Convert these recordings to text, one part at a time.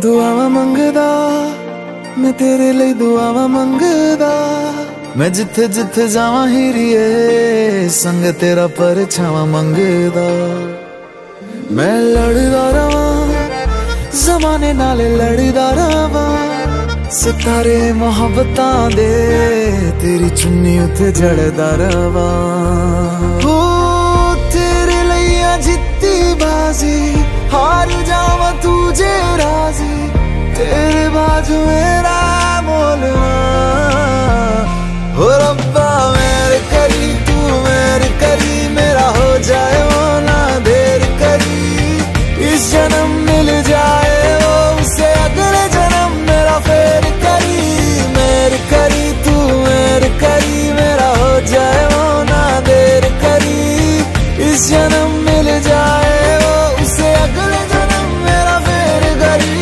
दुआवा मंगदा मैं तेरे लिए दुआवा मंगदा, मैं जिथे जिथे जावां हीरिए संग तेरा परछावां मंगदा। मैं लड़दा रवां ज़माने नाल लड़दा रवां, सितारे मोहब्बतां दे तेरी चुन्नी उते जड़दा रवां। हो तेरे लिए जित्ती बाजी हार जावां तू जे राजी, तेरे बाजू मेरा मोलना। हो रब्बा मेरे करी तू मेरे करी, मेरा हो जाए वो ना देर करी। इस जन्म मिल जाए वो उसे अगले जन्म मेरा फेर करी। मेरे करी तू मेरे करी, मेरा हो जाए वो ना देर करी। इस जन्म मिल जाए वो उसे अगले जन्म मेरा फेर करी।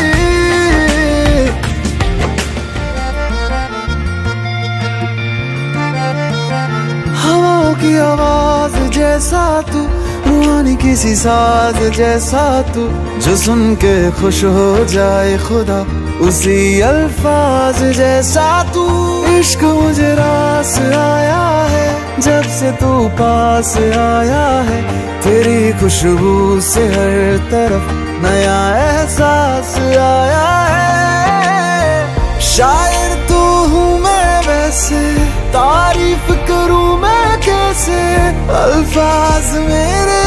हवाओं की आवाज जैसा तू, रूहानी किसी साज जैसा तू, जो सुन के खुश हो जाए खुदा उसी अल्फाज जैसा तू। इश्क मुझे रास आया है जब से तू पास आया है, तेरी खुशबू से हर तरफ नया एहसास आया है। शायर तू हूँ मैं वैसे, तारीफ करूँ मैं कैसे, अल्फाज मेरे